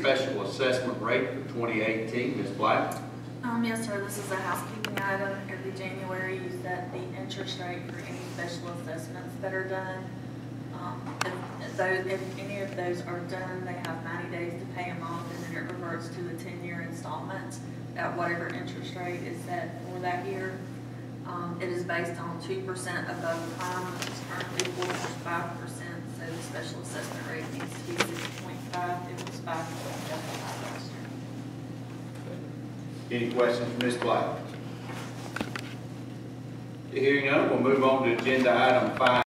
special assessment rate for 2018. Ms. Black? Yes, sir. This is a housekeeping item. Every January, you set the interest rate for any special assessments that are done. If any of those are done, they have 90 days to pay them off, and then it reverts to the 10-year installment at whatever interest rate is set for that year. It is based on 2% above the prime, which is currently 4.5%. So the special assessment rate needs to be 6.5. It was 5.75 last year. Any questions for Ms. Black? Hearing none, we'll move on to agenda item 5.